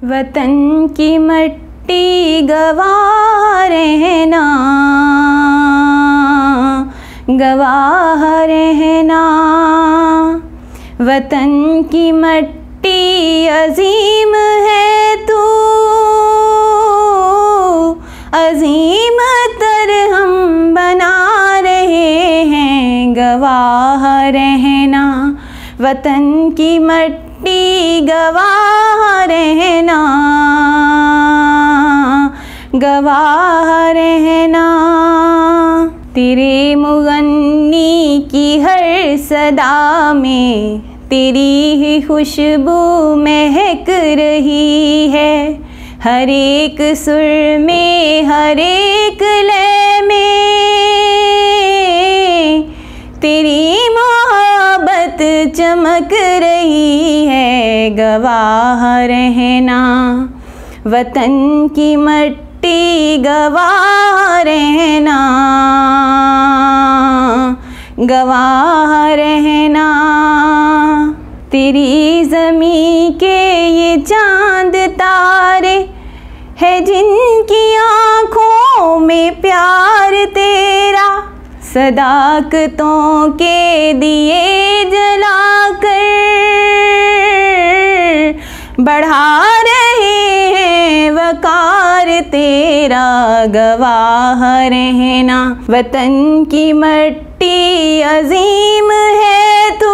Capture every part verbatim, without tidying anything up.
वतन की मट्टी गवाह रहना, गवाह रहना। वतन की मट्टी अजीम है तू, अजीम तर हम बना रहे हैं, गवाह रहना। वतन की मट्टी गवाह रहना, गवाह रहना। तेरे मुगन्नी की हर सदा में तेरी ही खुशबू महक रही है। हर एक सुर में, हर एक लय में तेरी मोहब्बत चमक रही है, गवाह रहना। वतन की मट्टी गवाह रहना, गवाह रहना। तेरी ज़मीं के ये चांद तारे है जिनकी आँखों में प्यार तेरा, सदाकतों के दिए जलाकर बढ़ा रहे हैं वकार तेरा, गवाह रहना। वतन की मट्टी अजीम है तू,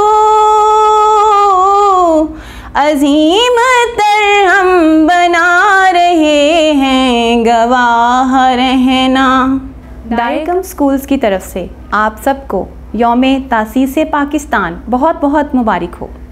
अजीम तर हम बना रहे हैं, गवाह रहना। दायकम स्कूल्स की तरफ से आप सबको यौम तासीस पाकिस्तान बहुत बहुत मुबारक हो।